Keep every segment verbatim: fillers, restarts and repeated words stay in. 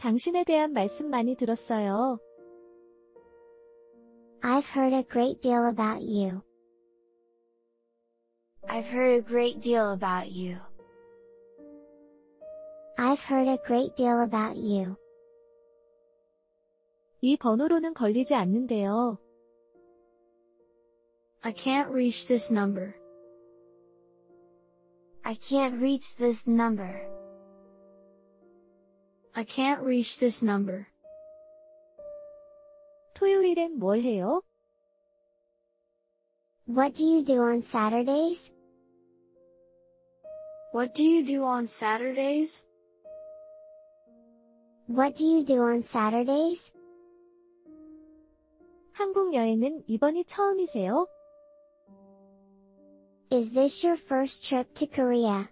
당신에 대한 말씀 많이 들었어요. I've heard a great deal about you. I've heard a great deal about you. I've heard a great deal about you. 이 번호로는 걸리지 않는데요. I can't reach this number. I can't reach this number. I can't reach this number. 토요일엔 뭘 해요? What do you do on Saturdays? What do you do on Saturdays? What do you do on Saturdays? 한국 여행은 이번이 처음이세요? Is this your first trip to Korea?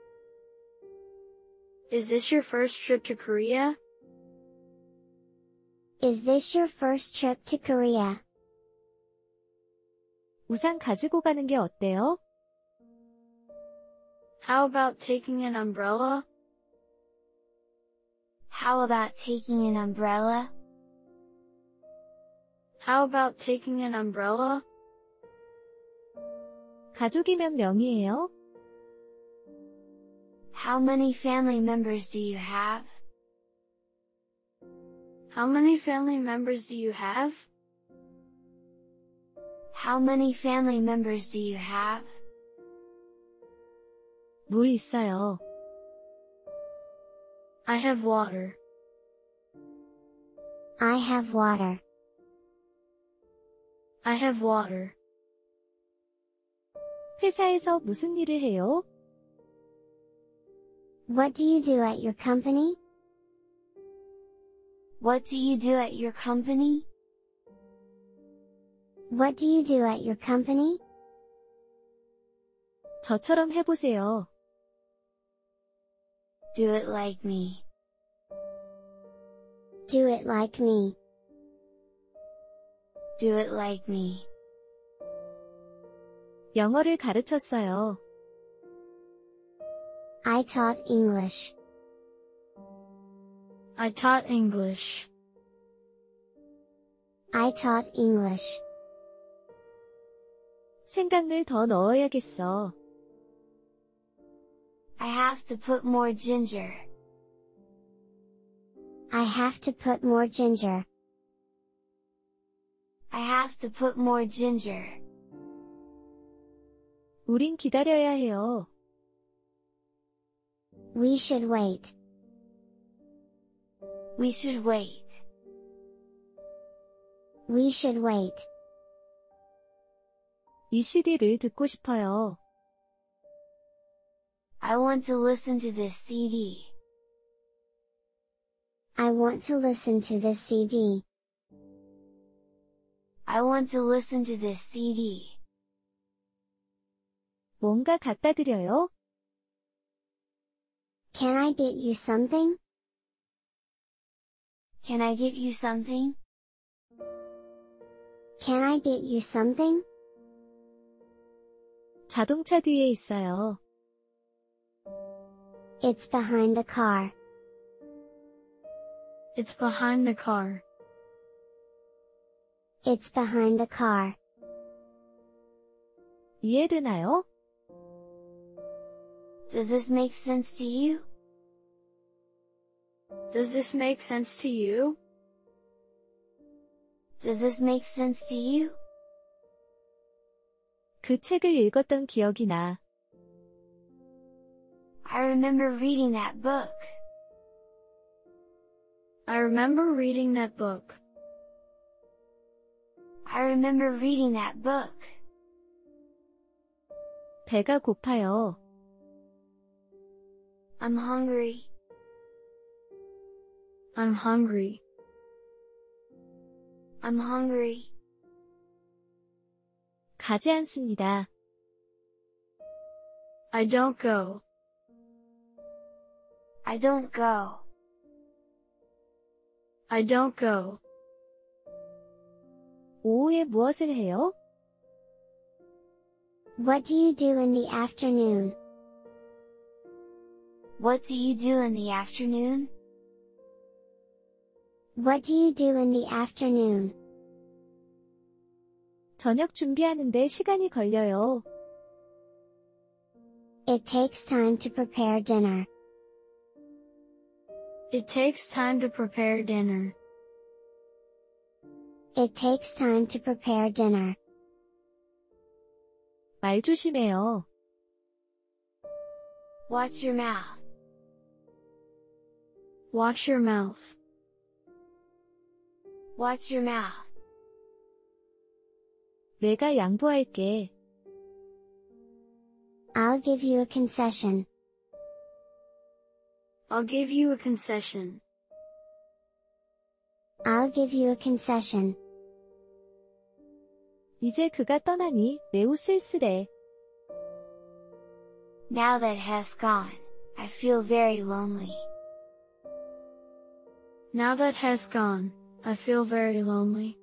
Is this your first trip to Korea? Is this your first trip to Korea? 우산 가지고 가는 게 어때요? How about taking an umbrella? How about taking an umbrella? How about taking an umbrella? 가족이 몇 명이에요? How many family members do you have? How many family members do you have? How many family members do you have? 물 있어요. I have water. I have water. I have water. 회사에서 무슨 일을 해요? What do you do at your company? What do you do at your company? What do you do at your company? 저처럼 해보세요. Do it like me. Do it like me. Do it like me. 영어를 가르쳤어요. I taught English. I taught English. I taught English. 생강을 더 넣어야겠어. I have to put more ginger. I have to put more ginger. I have to put more ginger. 우린 기다려야 해요. We should wait. We should wait. We should wait. 이 씨디를 듣고 싶어요. I want to listen to this C D. I want to listen to this C D. I want to listen to this C D. 뭔가 갖다 드려요? Can I get you something? Can I get you something? Can I get you something? 자동차 뒤에 있어요. It's behind the car. It's behind the car. It's behind the car. 이해되나요? Does this make sense to you? Does this make sense to you? Does this make sense to you? 그 책을 읽었던 기억이 나. I remember reading that book. I remember reading that book. I remember reading that book. 배가 고파요. I'm hungry. I'm hungry. I'm hungry. 가지 않습니다. I don't go. I don't go. I don't go. 오후에 무엇을 해요? What do you do in the afternoon? What do you do in the afternoon? What do you do in the afternoon? 저녁 준비하는데 시간이 걸려요. It takes time to prepare dinner. It takes time to prepare dinner. It takes time to prepare dinner. 말 조심해요. Watch your mouth. Watch your mouth. Watch your mouth. 내가 양보할게. I'll give you a concession. I'll give you a concession. I'll give you a concession. 이제 그가 떠나니 매우 쓸쓸해. Now that has gone, I feel very lonely. Now that has gone, I feel very lonely.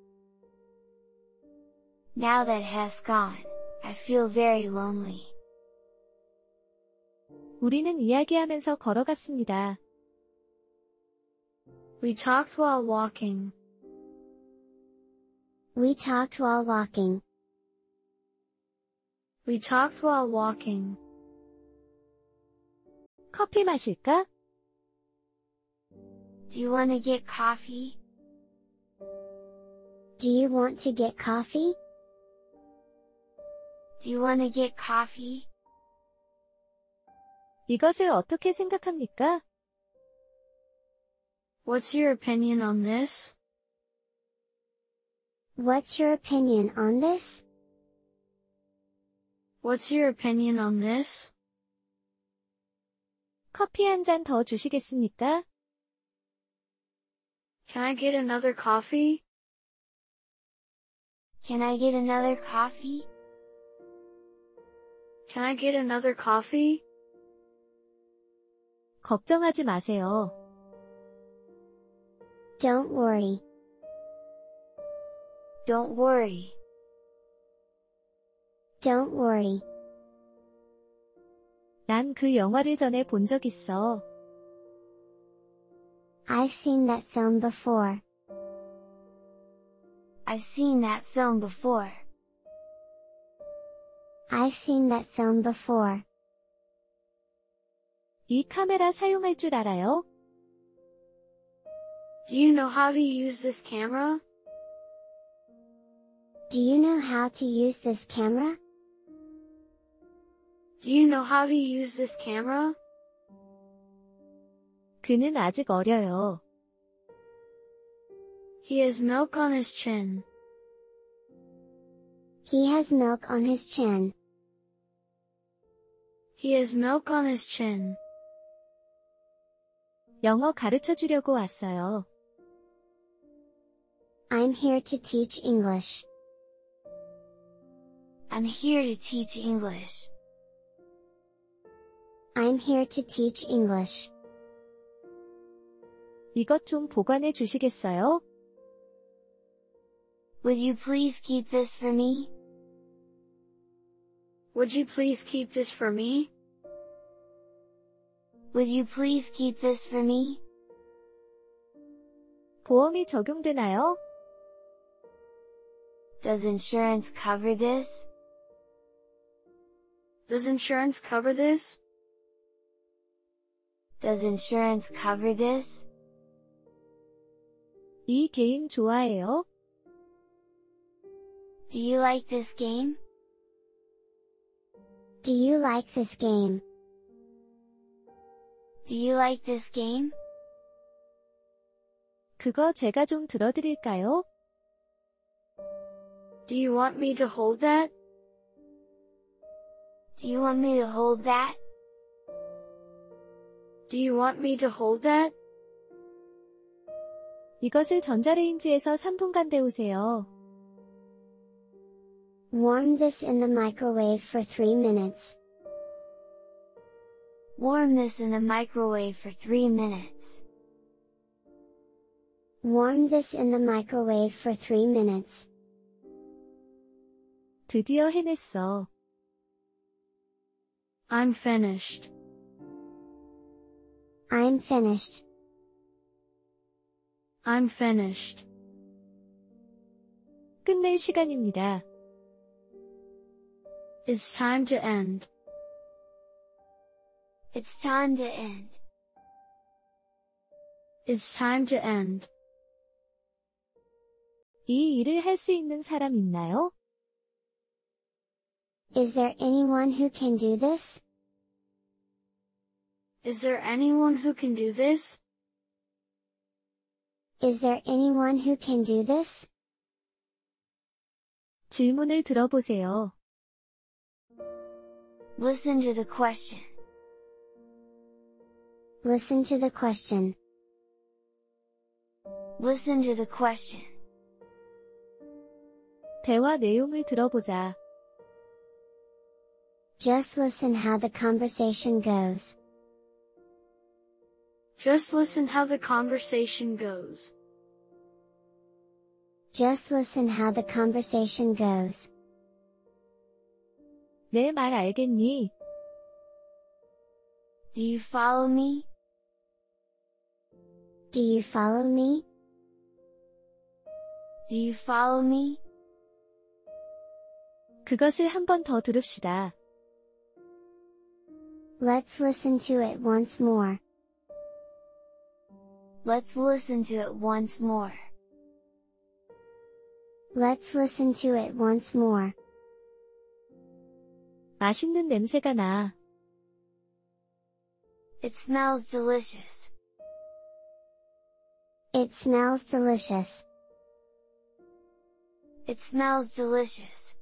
Now that has gone, I feel very lonely. 우리는 이야기하면서 걸어갔습니다. We talked while walking. We talked while walking. We talked while walking. 커피 마실까? Do you want to get coffee? Do you want to get coffee? Do you want to get coffee? 이것을 어떻게 생각합니까? What's your opinion on this? What's your opinion on this? What's your opinion on this? 커피 한 잔 더 주시겠습니까? Can I get another coffee? Can I get another coffee? Can I get another coffee? 걱정하지 마세요. Don't worry. Don't worry. Don't worry. 난 그 영화를 전에 본 적 있어. I've seen that film before. I've seen that film before. I've seen that film before. 이 카메라 사용할 줄 알아요? Do you know how to use this camera? Do you know how to use this camera? Do you know how to use this camera? 그는 아직 어려요. He has milk on his chin. He has milk on his chin. He has milk on his chin. 영어 가르쳐 주려고 왔어요. I'm here to teach English. I'm here to teach English. I'm here to teach English. 이것 좀 보관해 주시겠어요? Would you please keep this for me? Would you please keep this for me? Would you please keep this for me? 보험이 적용되나요? Does insurance cover this? Does insurance cover this? Does insurance cover this? 이 게임 좋아해요? Do you like this game? Do you like this game? Do you like this game? 그거 제가 좀 들어드릴까요? Do you want me to hold that? Do you want me to hold that? Do you want me to hold that? 이것을 전자레인지에서 삼 분간 데우세요. Warm this in the microwave for three minutes. Warm this in the microwave for three minutes. Warm this in the microwave for three minutes. 드디어 해냈어. I'm finished. I'm finished. I'm finished. 끝낼 시간입니다. It's time to end. It's time to end. It's time to end. 이 일을 할 수 있는 사람 있나요? Is there anyone who can do this? Is there anyone who can do this? Is there anyone who can do this? 질문을 들어보세요. Listen to the question. Listen to the question. Listen to the question. 대화 내용을 들어보자. Just listen how the conversation goes. Just listen how the conversation goes. Just listen how the conversation goes. 내 말 알겠니? Do you follow me? Do you follow me? Do you follow me? 그것을 한 번 더 들읍시다. Let's listen to it once more. Let's listen to it once more. Let's listen to it once more. 맛있는 냄새가 나. It smells delicious. It smells delicious. It smells delicious.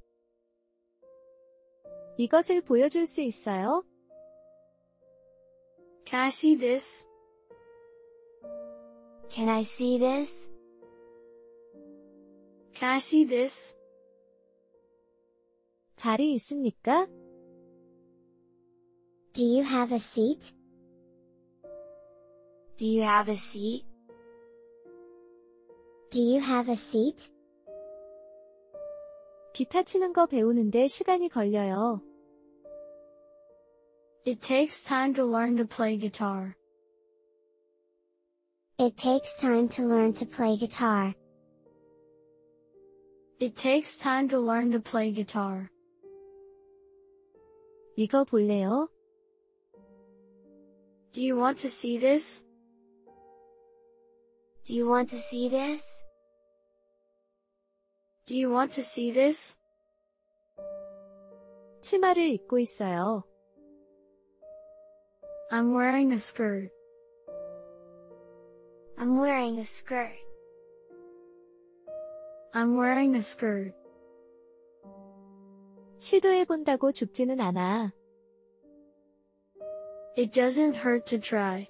이것을 보여줄 수 있어요? Can I see this? Can I see this? Can I see this? 자리 있습니까? Do you have a seat? Do you have a seat? Do you have a seat? 기타 치는 거 배우는데 시간이 걸려요. It takes time to learn to play guitar. It takes time to learn to play guitar. It takes time to learn to play guitar. 이거 볼래요? Do you want to see this? Do you want to see this? Do you want to see this? 치마를 입고 있어요. I'm wearing a skirt. I'm wearing a skirt. I'm wearing a skirt. 시도해본다고 죽지는 않아. It doesn't hurt to try.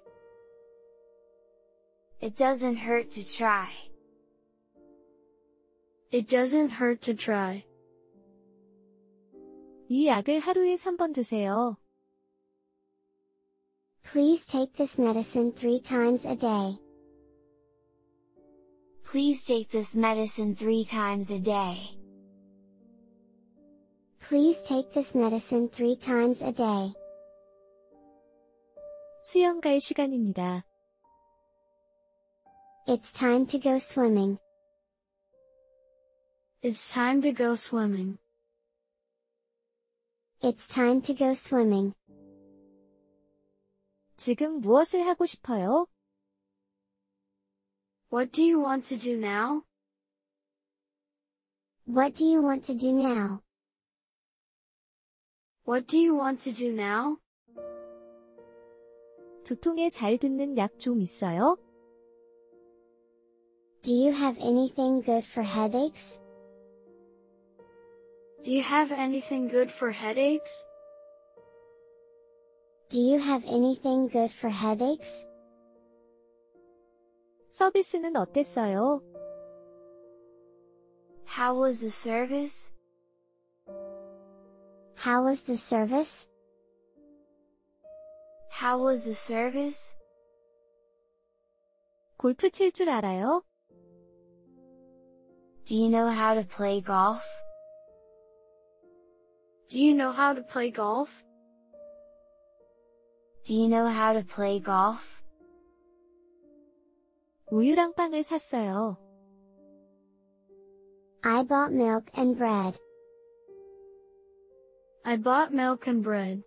It doesn't hurt to try. It doesn't hurt to try. 이 약을 하루에 삼 번 드세요. Please take this medicine three times a day. Please take this medicine three times a day. Please take this medicine three times a day. 수영 갈 시간입니다. It's time to go swimming. It's time to go swimming. It's time to go swimming. 지금 무엇을 하고 싶어요? What do you want to do now? What do you want to do now? What do you want to do now? 두통에 잘 듣는 약 좀 있어요? Do you have anything good for headaches? Do you have anything good for headaches? Do you have anything good for headaches? 서비스는 어땠어요? How was the service? How was the service? How was the service? 골프 칠 줄 알아요? Do you know how to play golf? Do you know how to play golf? Do you know how to play golf? 우유랑 빵을 샀어요. I bought milk and bread. I bought milk and bread.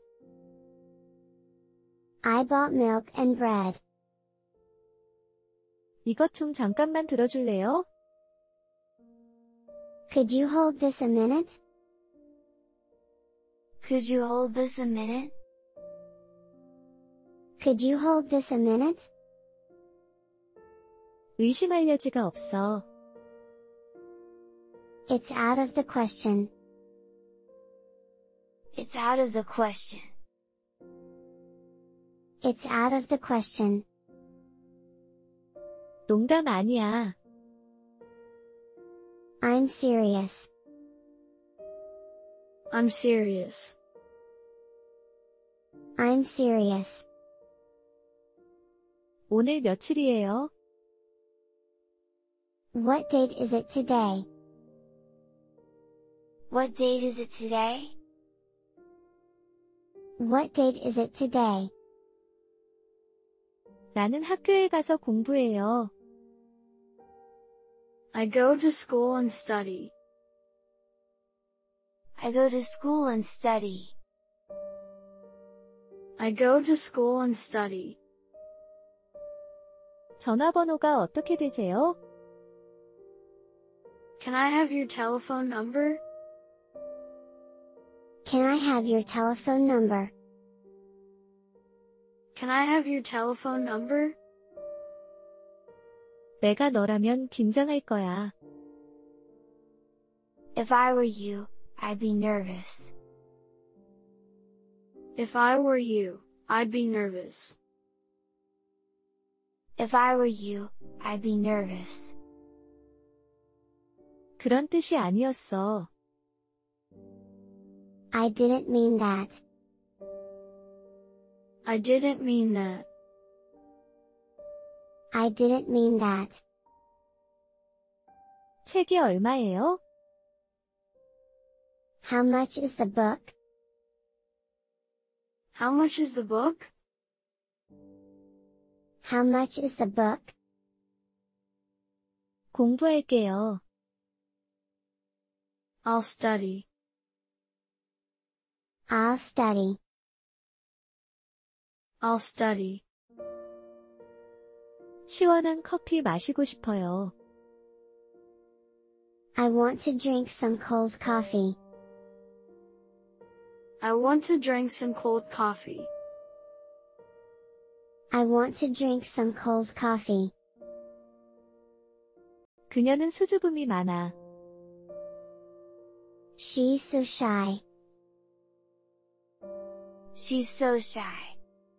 I bought milk and bread. 이것 좀 잠깐만 들어줄래요? Could you hold this a minute? Could you hold this a minute? Could you hold this a minute? 의심할 여지가 없어. It's out of the question. It's out of the question. It's out of the question. 농담 아니야. I'm serious. I'm serious. I'm serious. 오늘 며칠이에요? What date is it today? What date is it today? What date is it today? 나는 학교에 가서 공부해요. I go to school and study. I go to school and study. I go to school and study. 전화번호가 어떻게 되세요? Can I have your telephone number? Can I have your telephone number? Can I have your telephone number? 내가 너라면 긴장할 거야. If I were you, I'd be nervous. If I were you, I'd be nervous. If I were you, I'd be nervous. 그런 뜻이 아니었어. I didn't mean that. I didn't mean that. I didn't mean that. 책이 얼마예요? How much is the book? How much is the book? How much is the book? 공부할게요. I'll study. I'll study. I'll study. 시원한 커피 마시고 싶어요. I want to drink some cold coffee. I want to drink some cold coffee. I want to drink some cold coffee. 그녀는 수줍음이 많아. She's so shy. She's so shy.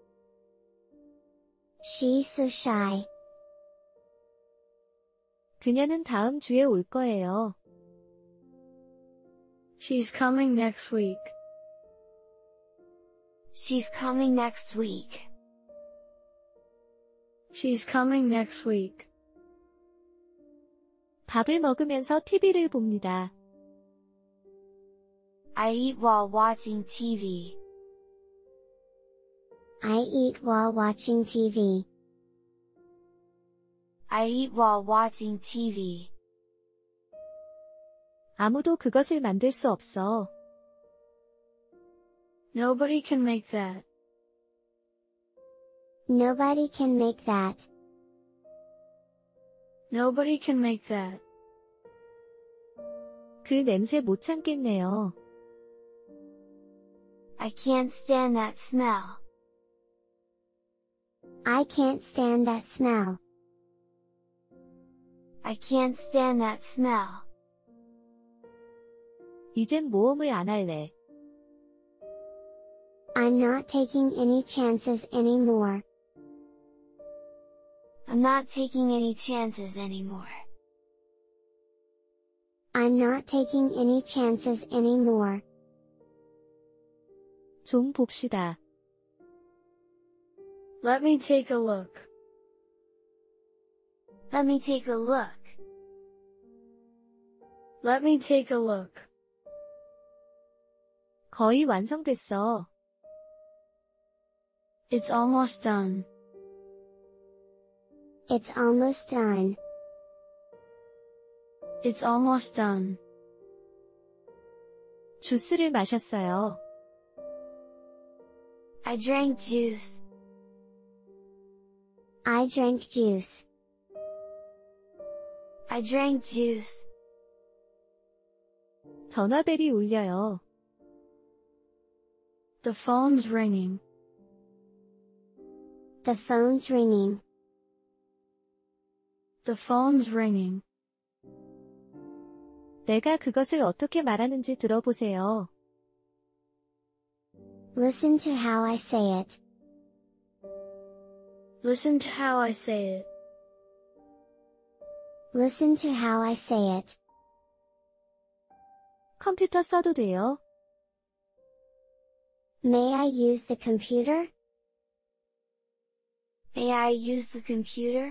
She's so shy. 그녀는 다음 주에 올 거예요. She's coming next week. She's coming next week. She's coming next week. 밥을 먹으면서 티비를 봅니다. I eat while watching T V. I eat while watching T V. I eat while watching T V. 아무도 그것을 만들 수 없어. Nobody can make that. Nobody can make that. Nobody can make that. 그 냄새 못 참겠네요. I can't stand that smell. I can't stand that smell. I can't stand that smell. 이젠 모험을 안 할래. I'm not taking any chances anymore. I'm not taking any chances anymore. I'm not taking any chances anymore. 좀 봅시다. Let me take a look. Let me take a look. Let me take a look. 거의 완성됐어. It's almost done. It's almost done. It's almost done. 주스를 마셨어요. I drank juice. I drank juice. I drank juice. 전화벨이 울려요. The phone's ringing. The phone's ringing. The phone's ringing. 내가 그것을 어떻게 말하는지 들어보세요. Listen to how I say it. Listen to how I say it. Listen to how I say it. 컴퓨터 써도 돼요? May I use the computer? May I use the computer?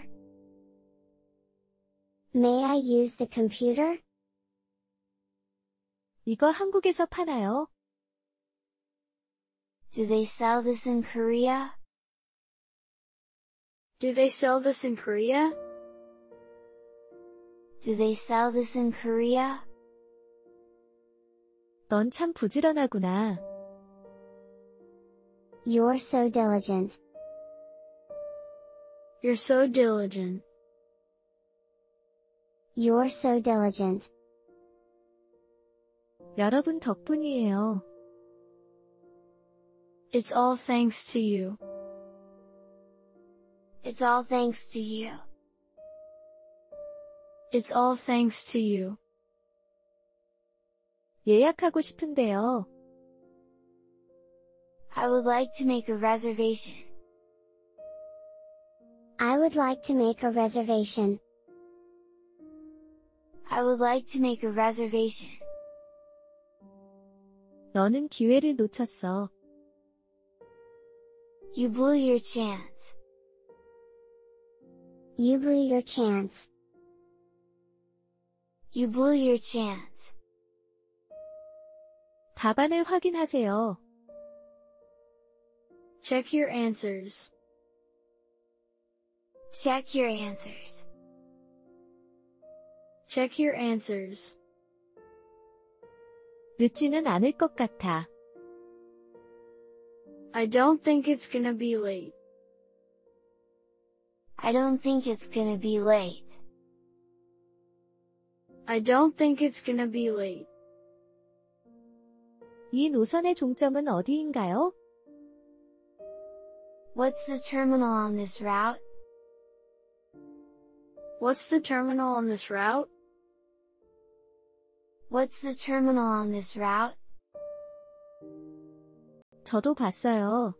May I use the computer? 이거 한국에서 파나요? Do they sell this in Korea? Do they sell this in Korea? Do they sell this in Korea? 넌 참 부지런하구나. You're so diligent. You're so diligent. You're so diligent. 여러분 덕분이에요. It's all thanks to you. It's all thanks to you. It's all thanks to you. 예약하고 싶은데요. I would like to make a reservation. I would like to make a reservation. I would like to make a reservation. 너는 기회를 놓쳤어. You blew your chance. You blew your chance. You blew your chance. 답안을 확인하세요. Check your answers. Check your answers. Check your answers. 늦지는 않을 것 같아. I don't think it's gonna be late. I don't think it's gonna be late. I don't think it's gonna be late. 이 노선의 종점은 어디인가요? What's the terminal on this route? What's the terminal on this route? What's the terminal on this route? 저도 봤어요.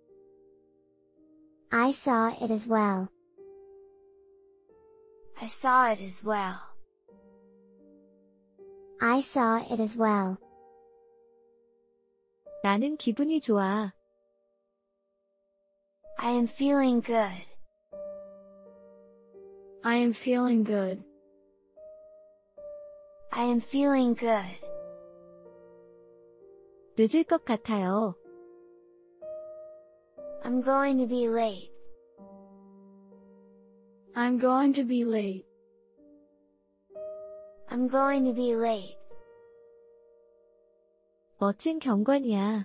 I saw it as well. I saw it as well. I saw it as well. 나는 기분이 좋아. I am feeling good. I am feeling good. I am feeling good. 늦을 것 같아요. I'm going to be late. I'm going to be late. I'm going to be late. 멋진 경관이야.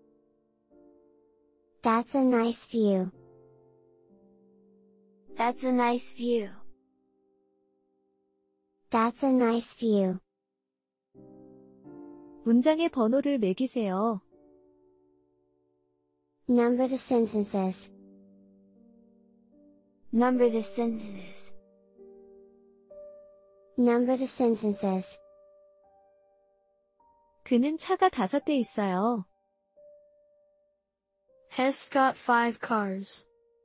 That's a nice view. That's a nice view. That's a nice view. 문장의 번호를 매기세요. Number the sentences. Number the sentences. Number the sentences. 그는 차가 다섯 대 있어요. Hess got five cars.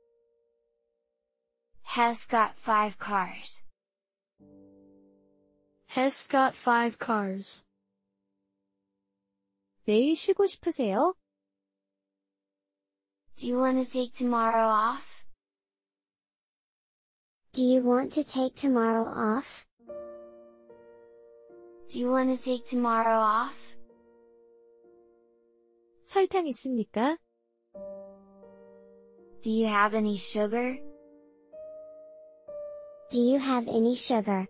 Has got five cars. Hess got five cars. 내일 쉬고 싶으세요? Do you want to take tomorrow off? Do you want to take tomorrow off? Do you want to take tomorrow off? 설탕 있습니까? Do you have any sugar? Do you have any sugar?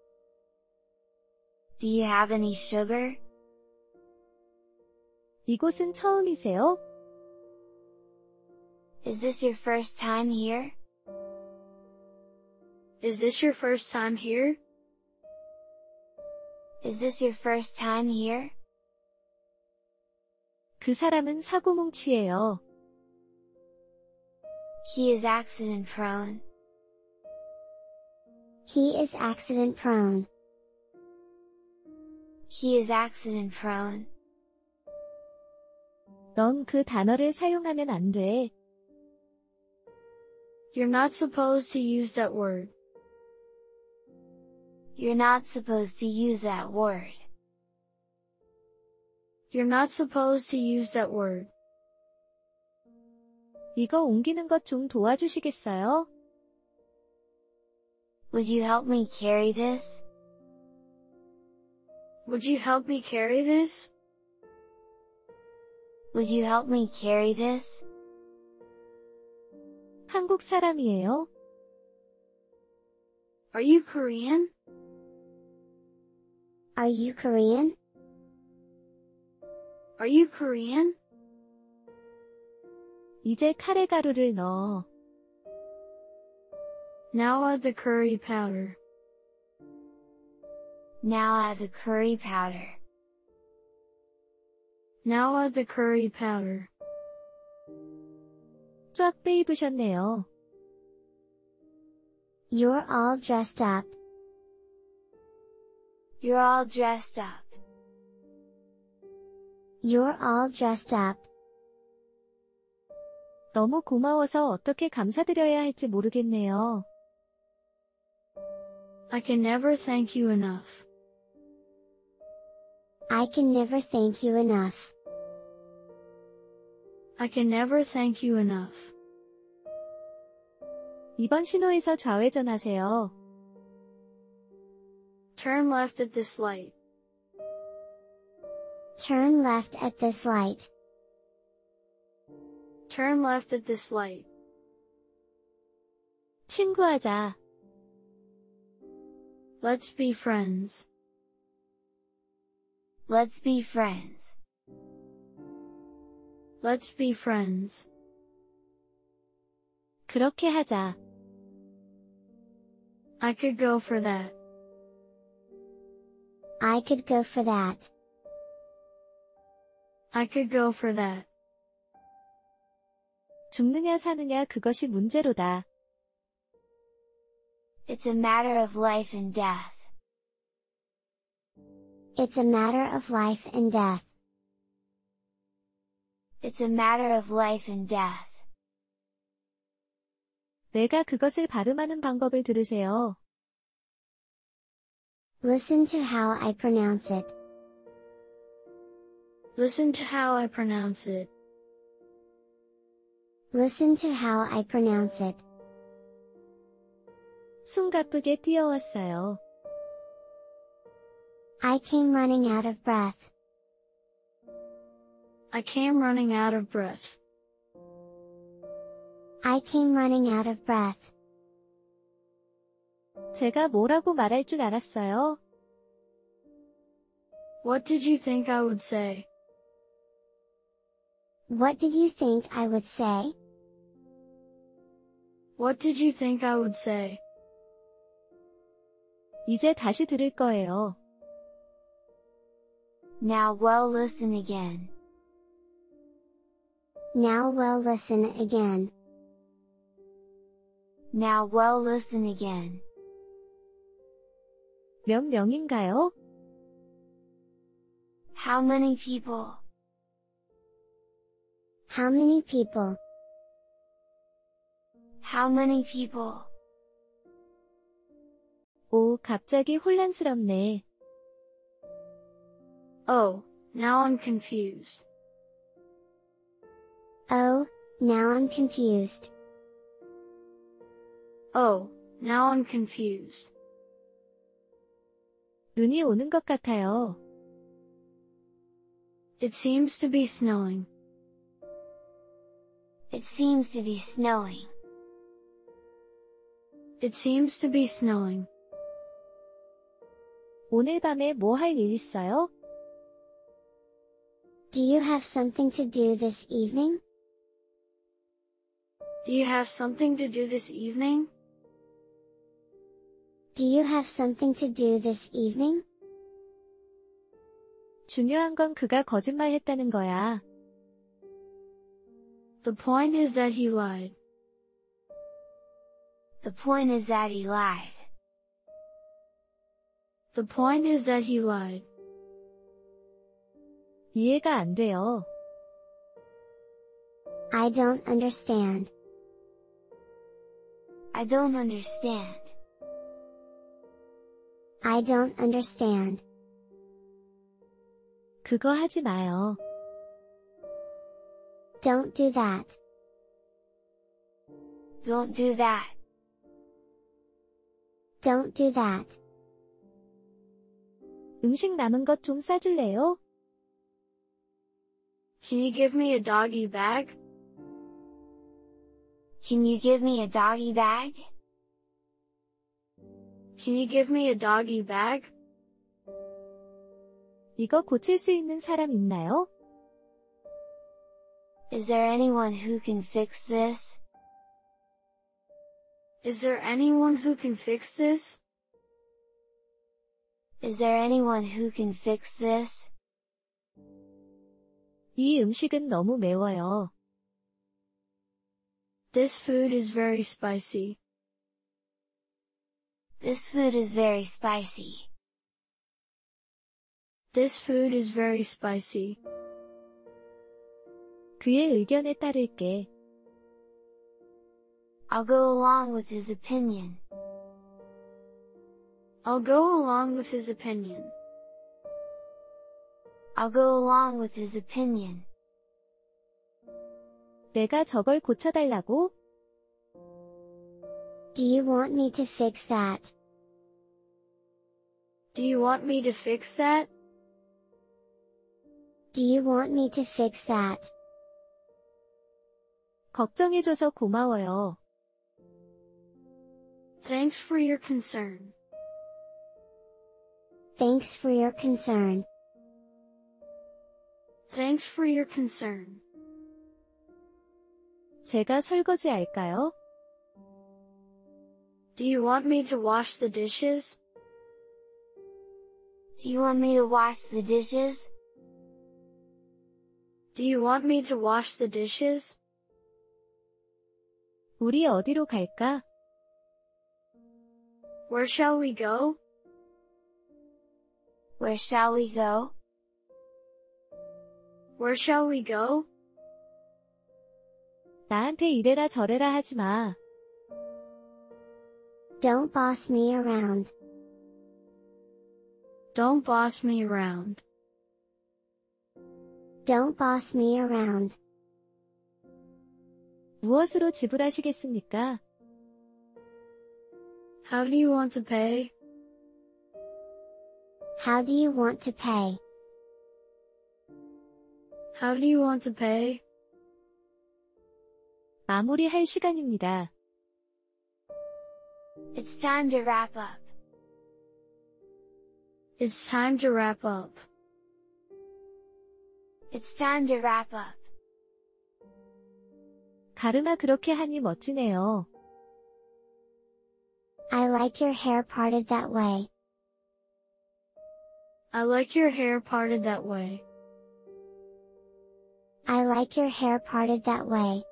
Do you have any sugar? 이곳은 처음이세요? Is this your first time here? Is this your first time here? Is this your first time here? 그 사람은 사고뭉치예요. He is accident prone. He is accident prone. He is accident prone. 넌 그 단어를 사용하면 안 돼. You're not supposed to use that word. You're not supposed to use that word. You're not supposed to use that word. 이거 옮기는 것 좀 도와주시겠어요? Would you help me carry this? Would you help me carry this? Would you help me carry this? 한국 사람이에요? Are you Korean? Are you Korean? Are you Korean? 이제 카레 가루를 넣어. Now add the curry powder. Now add the curry powder. Now add the curry powder. 쫙 빼입으셨네요. You're all dressed up. You're all dressed up. You're all dressed up. 너무 고마워서 어떻게 감사드려야 할지 모르겠네요. I can never thank you enough. I can never thank you enough. I can never thank you enough. 이번 신호에서 좌회전하세요. Turn left at this light. Turn left at this light. Turn left at this light. 친구하자. Let's be friends. Let's be friends. Let's be friends. 그렇게 하자. I could go for that. I could go for that. I could go for that. 죽느냐 사느냐 그것이 문제로다. It's a matter of life and death. It's a matter of life and death. It's a matter of life and death. 내가 그것을 발음하는 방법을 들으세요. Listen to how I pronounce it. Listen to how I pronounce it. Listen to how I pronounce it. 숨가쁘게 뛰어왔어요. I came running out of breath. I came running out of breath. I came running out of breath. 제가 뭐라고 말할 줄 알았어요? What did you think I would say? What did you think I would say? What did you think I would say? 이제 다시 들을 거예요. Now well listen again. Now well listen again. Now well listen again. 몇 명인가요? How many people? How many people? How many people? 오, 갑자기 혼란스럽네. Oh, now I'm confused. Oh, now I'm confused. Oh, now I'm confused. 눈이 오는 것 같아요. It seems to be snowing. It seems to be snowing. It seems to be snowing. 오늘 밤에 뭐 할 일 있어요? Do you have something to do this evening? Do you have something to do this evening? Do you have something to do this evening? 중요한 건 그가 거짓말했다는 거야. The point is that he lied. The point is that he lied. The point is that he lied. 이해가 안 돼요. I don't understand. I don't understand. I don't understand. 그거 하지 마요. Don't do that. Don't do that. Don't do that. 음식 남은 것 좀 싸줄래요? Can you give me a doggy bag? Can you give me a doggy bag? Can you give me a doggy bag? 이거 고칠 수 있는 사람 있나요? Is there anyone who can fix this? Is there anyone who can fix this? Is there anyone who can fix this? 이 음식은 너무 매워요. This food is very spicy. This food is very spicy. This food is very spicy. 그의 의견에 따를게. I'll go along with his opinion. I'll go along with his opinion. I'll go along with his opinion. 내가 저걸 고쳐달라고? Do you want me to fix that? Do you want me to fix that? Do you want me to fix that? 걱정해줘서 고마워요. Thanks for your concern. Thanks for your concern. Thanks for your concern. 제가 설거지할까요? Do you want me to wash the dishes? Do you want me to wash the dishes? Do you want me to wash the dishes? 우리 어디로 갈까? Where shall we go? Where shall we go? Where shall we go? 나한테 이래라 저래라 하지 마. Don't boss me around. Don't boss me around. Don't boss me around. 무엇으로 지불하시겠습니까? How do you want to pay? How do you want to pay? How do you want to pay? 마무리할 시간입니다. It's time to wrap up. It's time to wrap up. It's time to wrap up. 가르마 그렇게 하니 멋지네요. I like your hair parted that way. I like your hair parted that way. I like your hair parted that way.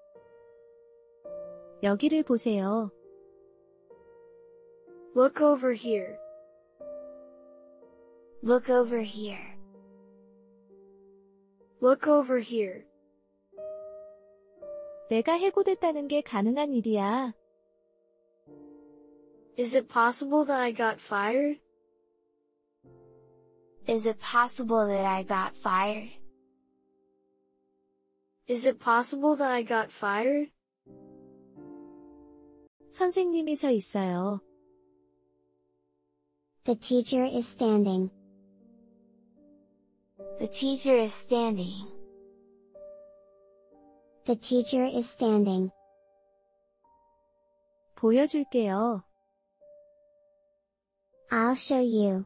여기를 보세요. Look over here. Look over here. Look over here. 내가 해고됐다는 게 가능한 일이야. Is it possible that I got fired? Is it possible that I got fired? Is it possible that I got fired? 선생님이 서 있어요. The teacher is standing. The teacher is standing. The teacher is standing. 보여줄게요. I'll show you.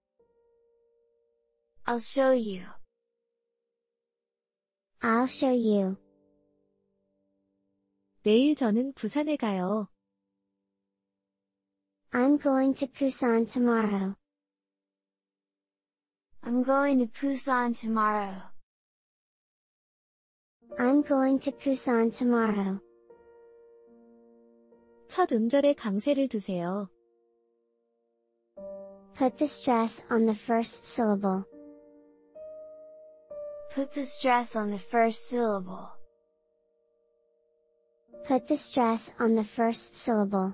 I'll show you. I'll show you. 내일 저는 부산에 가요. I'm going to Busan tomorrow. I'm going to Busan tomorrow. I'm going to Busan tomorrow. 첫 음절에 강세를 두세요. Put the stress on the first syllable. Put the stress on the first syllable. Put the stress on the first syllable.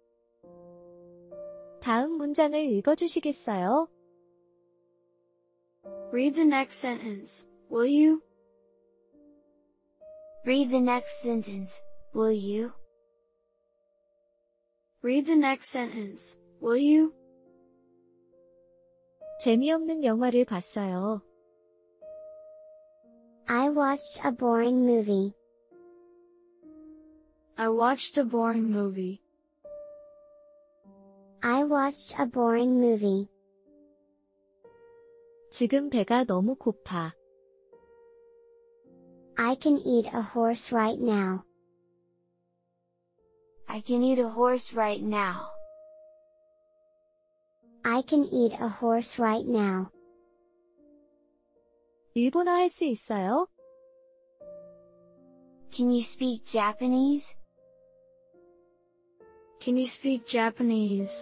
다음 문장을 읽어주시겠어요? Read the next sentence, will you? Read the next sentence, will you? Read the next sentence, will you? 재미없는 영화를 봤어요. I watched a boring movie. I watched a boring movie. I watched a boring movie. 지금 배가 너무 고파. I can eat a horse right now. I can eat a horse right now. I can eat a horse right now. 일본어 할 수 있어요? Can you speak Japanese? Can you speak Japanese?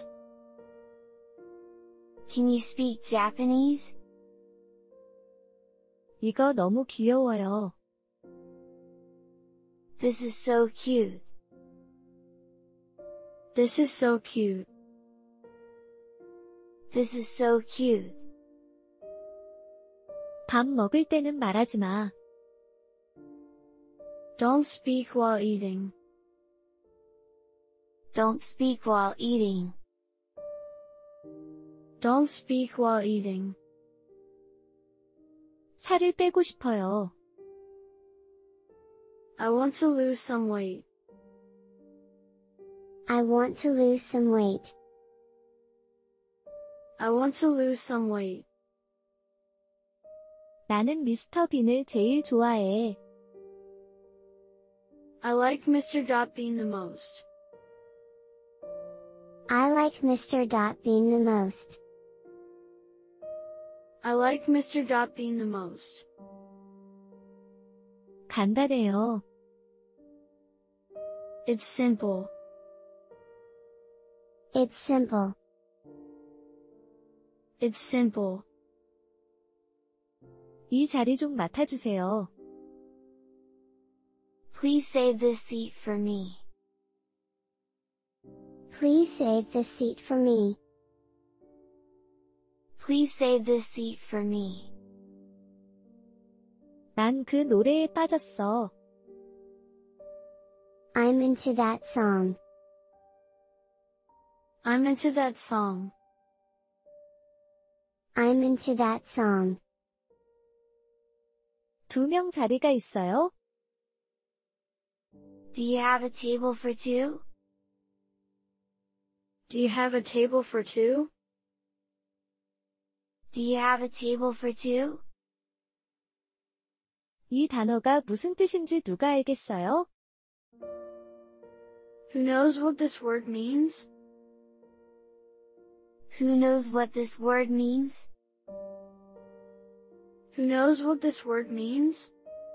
Can you speak Japanese? 이거 너무 귀여워요. This is so cute. This is so cute. This is so cute. 밥 먹을 때는 말하지 마. Don't speak while eating. Don't speak while eating. Don't speak while eating. 살을 빼고 싶어요. I want to lose some weight. I want to lose some weight. I want to lose some weight. 나는 미스터 빈을 제일 좋아해. I like Mister Dot Bean the most. I like Mister Dot Bean the most. I like Mister Dot Bean the most. 간단해요. It's simple. It's simple. It's simple. 이 자리 좀 맡아주세요. Please save this seat for me. Please save this seat for me. Please save this seat for me. 난 그 노래에 빠졌어. I'm into that song. I'm into that song. I'm into that song. 두 명 자리가 있어요? Do you have a table for two? Do you have a table for two? Do you have a table for two? 이 단어가 무슨 뜻인지 누가 알겠어요? Who knows what this word means? Who knows what this word means? Who knows what this word means?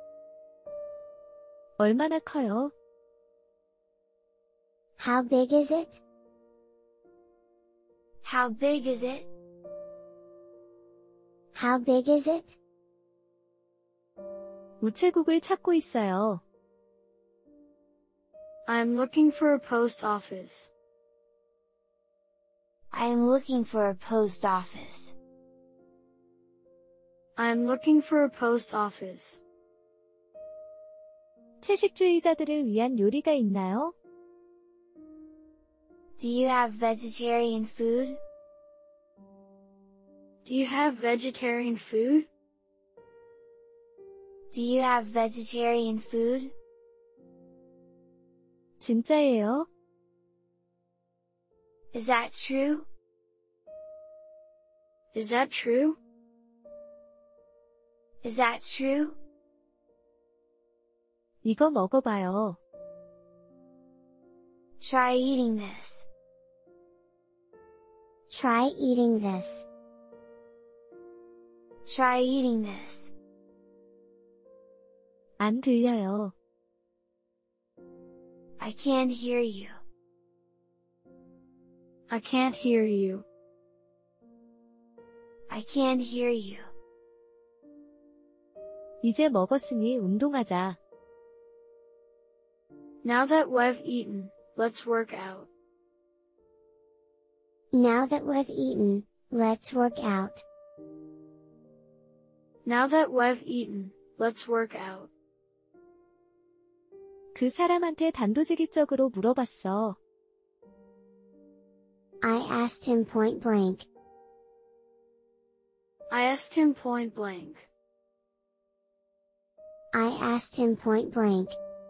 얼마나 커요? How big is it? How big is it? How big is it? 우체국을 찾고 있어요. I am looking for a post office. I am looking for a post office. I am looking for a post office. 채식주의자들을 위한 요리가 있나요? Do you have vegetarian food? Do you have vegetarian food? Do you have vegetarian food? 진짜예요? Is that true? Is that true? Is that true? 이거 먹어봐요. Try eating this. Try eating this. Try eating this. 안 들려요. I can't hear you. I can't hear you. I can't hear you. 이제 먹었으니 운동하자. Now that we've eaten, let's work out. Now that we've eaten, let's work out. Now that we've eaten, let's work out. 그 사람한테 단도직입적으로 물어봤어. I asked him point blank. I asked him point blank. I asked him point blank.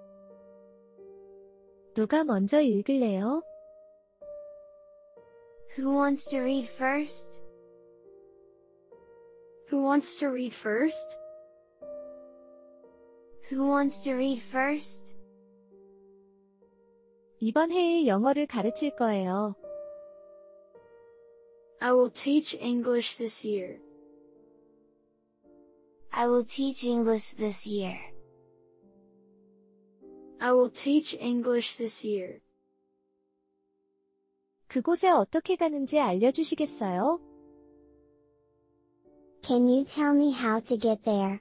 누가 먼저 읽을래요? Who wants to read first? Who wants to read first? Who wants to read first? 이번 해에 영어를 가르칠 거예요. I will teach English this year. I will teach English this year. I will teach English this year. 그곳에 어떻게 가는지 알려주시겠어요? Can you tell me how to get there?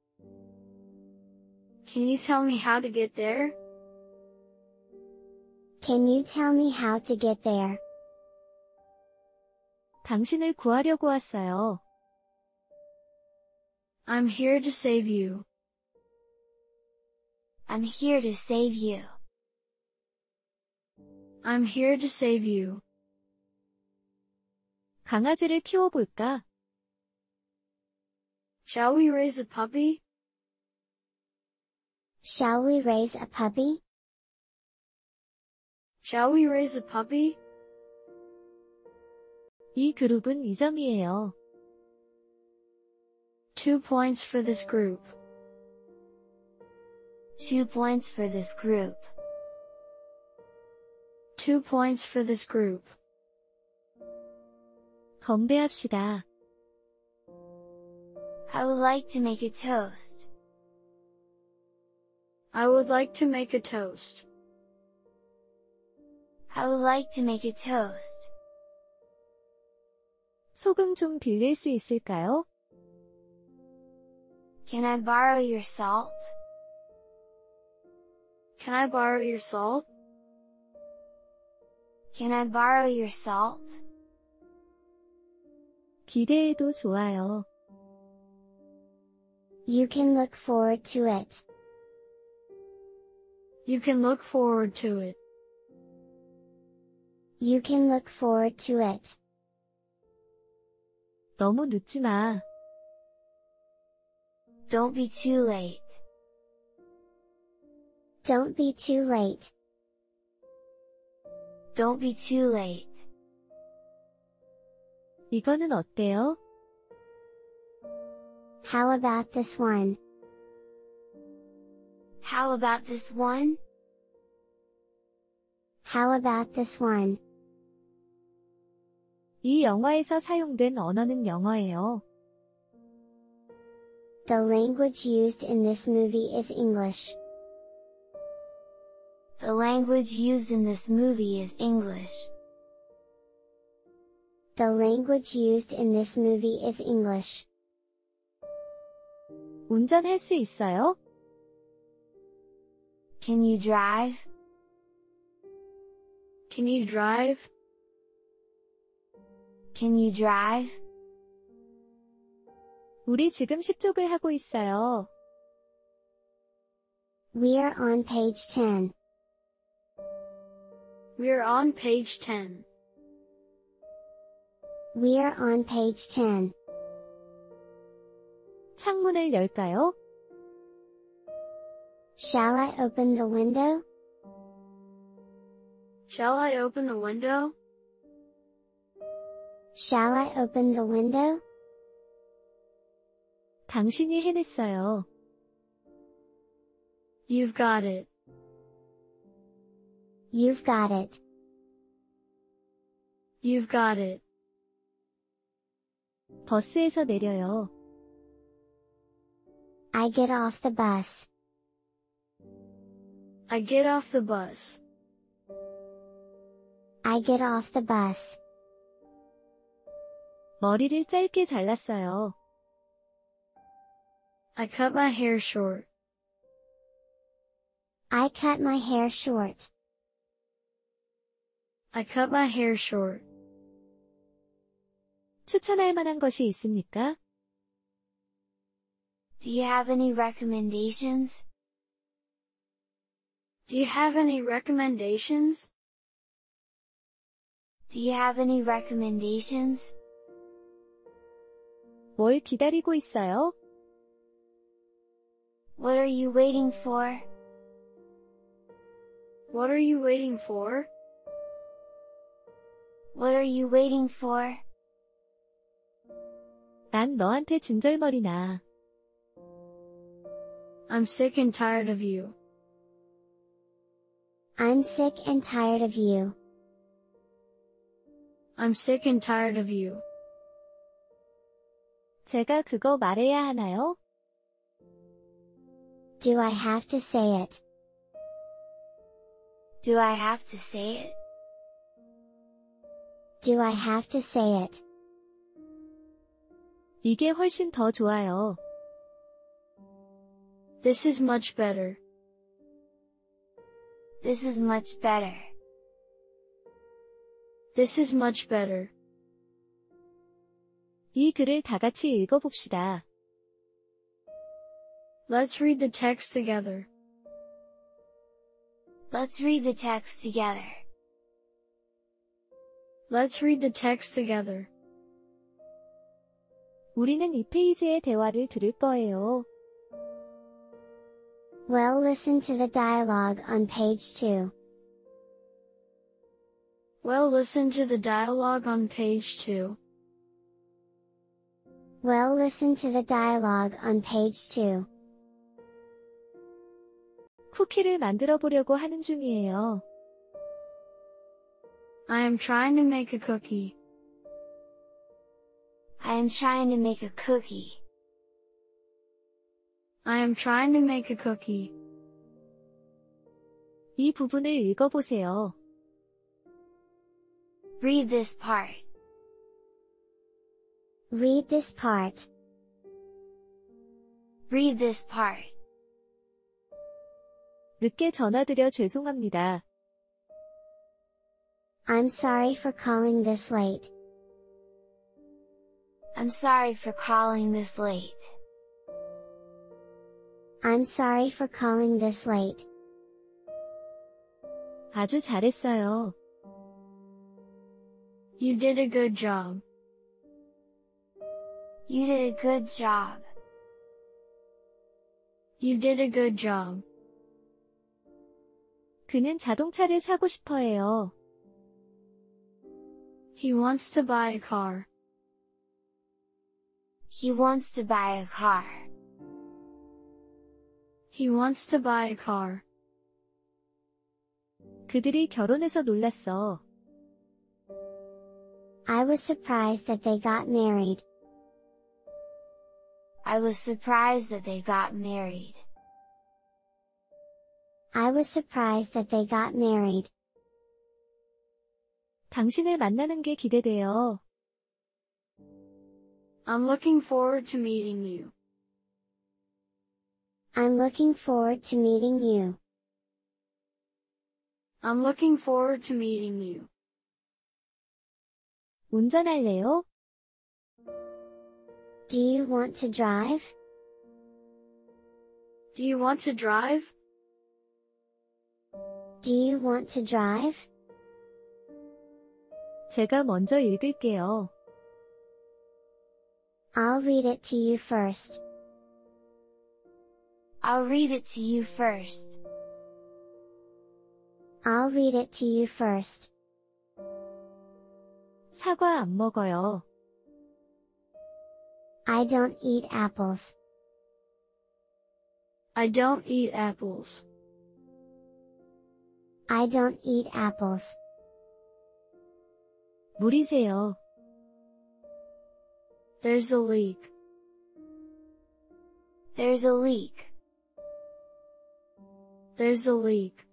Can you tell me how to get there? Can you tell me how to get there? 당신을 구하려고 왔어요. I'm here to save you. I'm here to save you. I'm here to save you. 강아지를 키워볼까? Shall we raise a puppy? Shall we raise a puppy? Shall we raise a puppy? 이 그룹은 이 점이에요. Two points for this group. Two points for this group. Two points for this group. 건배합시다. I would like to make a toast. I would like to make a toast. I would like to make a toast. 소금 좀 빌릴 수 있을까요? Can I borrow your salt? Can I borrow your salt? Can I borrow your salt? 기대해도 좋아요. You can look forward to it. You can look forward to it. You can look forward to it. 너무 늦지 마. Don't be too late. Don't be too late. Don't be too late. 이거는 어때요? How about this one? How about this one? How about this one? 이 영화에서 사용된 언어는 영어예요. The language used in this movie is English. The language used in this movie is English. The language used in this movie is English. 운전할 수 있어요? Can you drive? Can you drive? Can you drive? 우리 지금 십족을 하고 있어요. We are on page ten. We're on page ten. We are on page ten. 창문을 열까요? Shall I open the window? Shall I open the window? Shall I open the window? 당신이 해냈어요. You've got it. You've got it. You've got it. 버스에서 내려요. I get off the bus. I get off the bus. I get off the bus. 머리를 짧게 잘랐어요. I cut my hair short. I cut my hair short. I cut my hair short. 추천할 만한 것이 있습니까? Do you have any recommendations? Do you have any recommendations? Do you have any recommendations? 뭘 기다리고 있어요? What are you waiting for? What are you waiting for? What are you waiting for? 난 너한테 진절머리 나. I'm sick and tired of you. I'm sick and tired of you. I'm sick and tired of you. 제가 그거 말해야 하나요? Do I have to say it? Do I have to say it? Do I have to say it? 이게 훨씬 더 좋아요. This is much better. This is much better. This is much better. 이 글을 다 같이 읽어봅시다. Let's read the text together. Let's read the text together. Let's read the text together. 우리는 이 페이지의 대화를 들을 거예요. Well, listen to the dialogue on page two. Well, listen to the dialogue on page two. Well, listen to the dialogue on page two. 쿠키를 만들어 보려고 하는 중이에요. I am trying to make a cookie. I am trying to make a cookie. I am trying to make a cookie. 이 부분을 읽어보세요. Read this part. Read this part. Read this part. 늦게 전화드려 죄송합니다. I'm sorry for calling this late. I'm sorry for calling this late. I'm sorry for calling this late. 아주 잘했어요. You did a good job. You did a good job. You did a good job. 그는 자동차를 사고 싶어 해요. He wants to buy a car. He wants to buy a car. He wants to buy a car. 그들이 결혼해서 놀랐어. I was surprised that they got married. I was surprised that they got married. I was surprised that they got married. 당신을 만나는 게 기대돼요. I'm looking forward to meeting you. I'm looking forward to meeting you. I'm looking forward to meeting you. 운전할래요? Do you want to drive? Do you want to drive? Do you want to drive? 제가 먼저 읽을게요. I'll read it to you first. I'll read it to you first. I'll read it to you first. 사과 안 먹어요. I don't eat apples. I don't eat apples. I don't eat apples. 물이세요. There's a leak. There's a leak. There's a leak.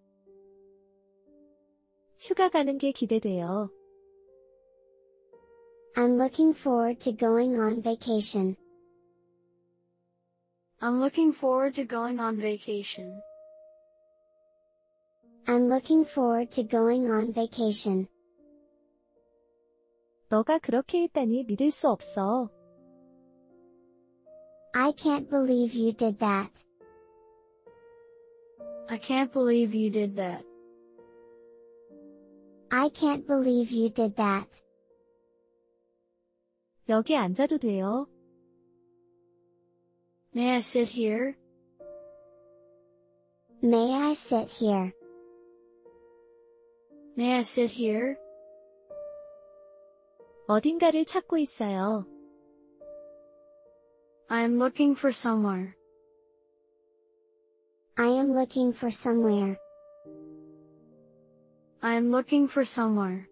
휴가 가는 게 기대돼요. I'm looking forward to going on vacation. I'm looking forward to going on vacation. I'm looking forward to going on vacation. 너가 그렇게 했다니 믿을 수 없어. I can't believe you did that. I can't believe you did that. I can't believe you did that. 여기 앉아도 돼요? May I sit here? May I sit here? May I sit here? 어딘가를 찾고 있어요. I am looking for somewhere. I am looking for somewhere. I am looking for somewhere.